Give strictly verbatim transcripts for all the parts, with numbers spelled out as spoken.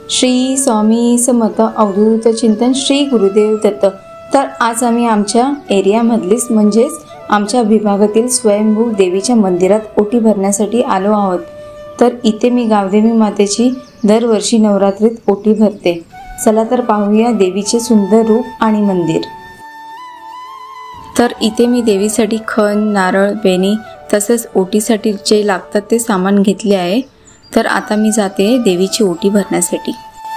श्री स्वामी समर्थ अवधूत चिंतन श्री गुरुदेव दत्त। तर आज आम्ही आमच्या एरियामधलीच म्हणजेच आमच्या विभागातील स्वयंभू देवीच्या मंदिरात ओटी भरण्यासाठी आलो आहोत। तर इथे मी गावदेवी मातेची दरवर्षी नवरात्रीत ओटी भरते। चला तर पाहूया देवीचे सुंदर रूप आणि मंदिर। तर इथे मी देवीसाठी खण, नारळ, बेणी तसेच ओटीसाठी जे लागतात ते सामान घेतले आहे। तर आता मी जाते देवीची ओटी भरण्यासाठी।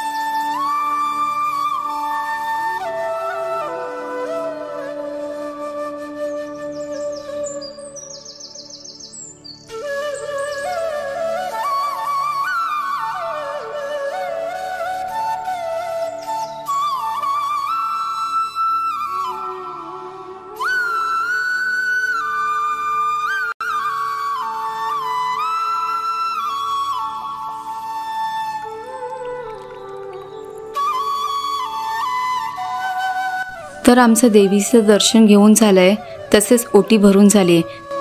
तर आमचं देवीचं दर्शन घेऊन झालंय, तसेच ओटी भरून झाली।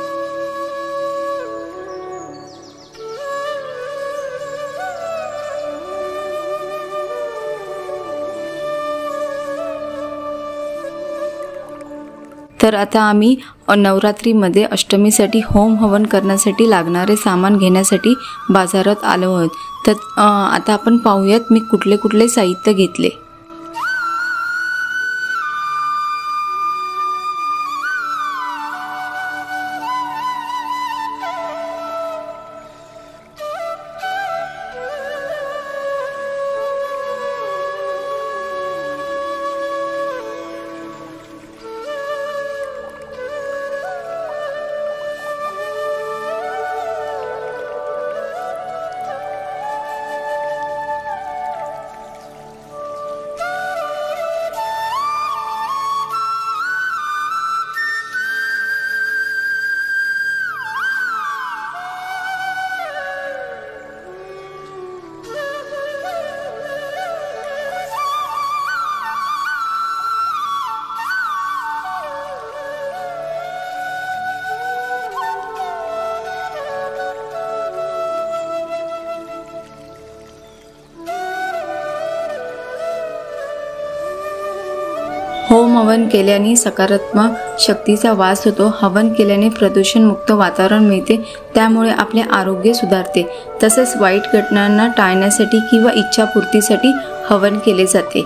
तर आता आम्ही नवरात्रीमध्ये अष्टमीसाठी होम हवन करण्यासाठी लागणारे सामान घेण्यासाठी बाजारात आलो आहोत। तर आता आपण पाहूयात मी कुठले कुठले साहित्य घेतले। होम हवन केल्याने सकारात्मक शक्तीचा वास होतो। हवन केल्याने प्रदूषण मुक्त वातावरण मिळते, त्यामुळे आपले आरोग्य सुधारते। तसेच वाईट घटनांना टाळण्यासाठी किंवा इच्छापूर्तीसाठी हवन केले जाते।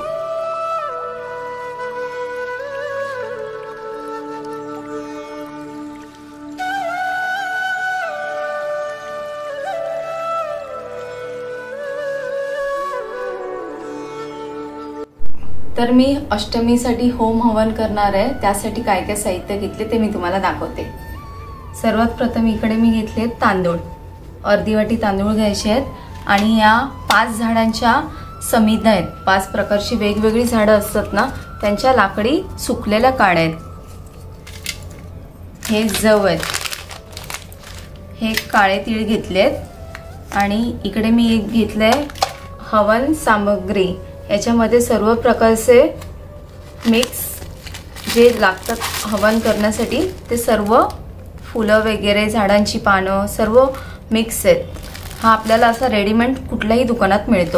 तर मी अष्टमीसाठी होम हवन करणार आहे, त्यासाठी काय काय साहित्य घेतले ते मी तुम्हाला दाखवते। सर्वात प्रथम इकडे मी घेतले तांदूळ, अर्धी वाटी तांदूळ घ्यायचे आहेत। आणि या पाच झाडांच्या समिधा आहेत, पाच प्रकारची वेगवेगळी झाडं असतात ना, त्यांच्या लाकडी सुकलेल्या काड्या आहेत। हे जव आहेत, हे काळे तीळ घेतलेत। आणि इकडे मी एक घेतलंय हवन सामग्री, याच्यामध्ये सर्व प्रकारचे मिक्स जे लागतात हवन करण्यासाठी ते सर्व फुलं वगैरे, झाडांची पानं सर्व मिक्स आहेत। हा आपल्याला असा रेडीमेड कुठल्याही दुकानात मिळतो।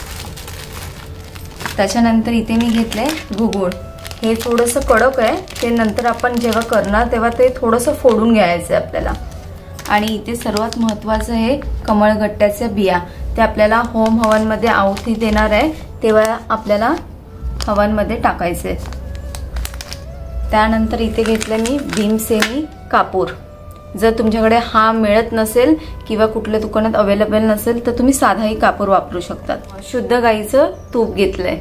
त्याच्यानंतर इथे मी घेतले गुगुळ, हे थोडंसं कडक आहे, ते नंतर आपण जेव्हा करणार तेव्हा ते थोडंसं फोडून घ्यायचं आहे आपल्याला। आणि इथे सर्वात महत्त्वाचं आहे कमळगट्ट्याच्या बिया, ते आपल्याला होम हवनमध्ये आहुती देणार आहे तेव्हा आपल्याला हवनमध्ये टाकायचे। त्यानंतर इथे घेतले मी भीमसेनी कापूर। जर तुमच्याकडे हा मिळत नसेल किंवा कुठल्या दुकानात अवेलेबल नसेल तर तुम्ही साधाही कापूर वापरू शकतात। शुद्ध गाईचं तूप घेतलंय।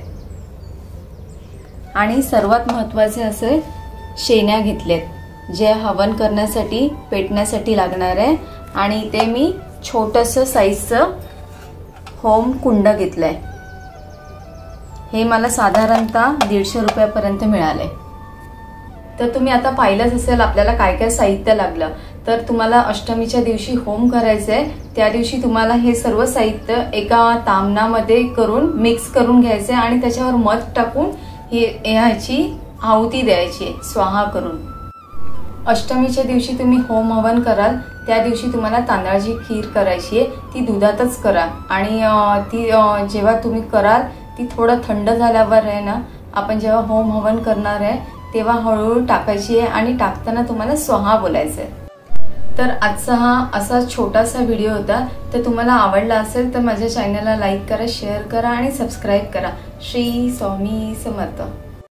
आणि सर्वात महत्त्वाचे असे शेण्या घेतलेत, जे हवन करण्यासाठी पेटण्यासाठी लागणार आहे। आणि इथे मी छोटंसं साईजचं होम कुंड घेतलंय, हे मला साधारणतः दीडशे रुपयापर्यंत मिळाले। तर तुम्ही आता पाहिलंच असेल आपल्याला काय काय साहित्य लागलं। तर तुम्हाला अष्टमीच्या दिवशी होम करायचंय, त्या दिवशी तुम्हाला हे सर्व साहित्य एका तामणामध्ये करून मिक्स करून घ्यायचे आणि त्याच्यावर मध टाकून ही ह्याची आहुती द्यायची स्वाहा करून। अष्टमीच्या दिवशी तुम्ही होम हवन कराल त्या दिवशी तुम्हाला तांदळाची खीर करायची आहे, ती दुधातच करा आणि ती जेव्हा तुम्ही कराल ती थोडं थंड झाल्यावर आहे ना, आपण जेव्हा होम हवन करणार आहे तेव्हा हळूहळू टाकायची आहे आणि टाकताना तुम्हाला स्वाहा बोलायचं आहे। तर आजचा हा असा छोटासा व्हिडिओ होता। तर तुम्हाला आवडला असेल तर माझ्या चॅनलला लाईक करा, शेअर करा आणि सबस्क्राईब करा। श्री स्वामी समर्थ।